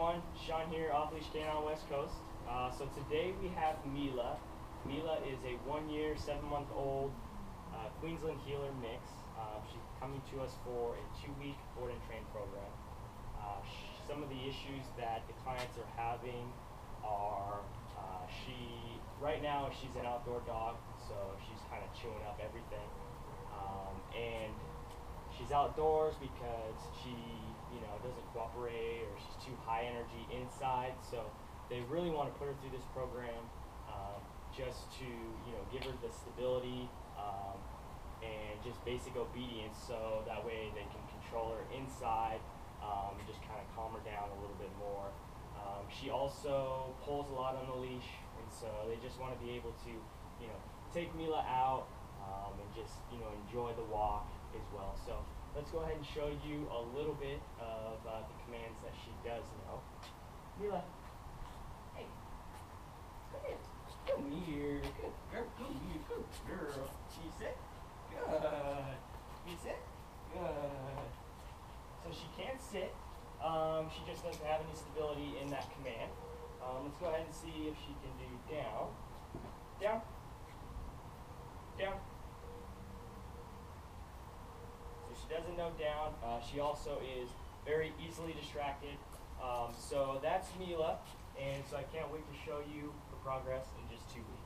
everyone, Sean here, Off Leash Canine West Coast. So today we have Mila. Mila is a 1-year, 7-month-old Queensland Heeler mix. She's coming to us for a 2-week board and train program. Some of the issues that the clients are having are right now she's an outdoor dog, so she's kind of chewing up everything. And she's outdoors because she doesn't cooperate, or she's too high energy inside. So they really want to put her through this program just to give her the stability and just basic obedience, so that way they can control her inside and just kind of calm her down a little bit more. She also pulls a lot on the leash, and so they just want to be able to take Mila out and just enjoy the walk as well. So let's go ahead and show you a little bit of the commands that she does know. Mila, hey, come here. Come here. Good girl. Come here. Good girl. You sit? Good. You sit? Good. So she can sit. She just doesn't have any stability in that command. Let's go ahead and see if she can do down. Down. Down. She doesn't know down. She also is very easily distracted. So that's Mila, and so I can't wait to show you her progress in just 2 weeks.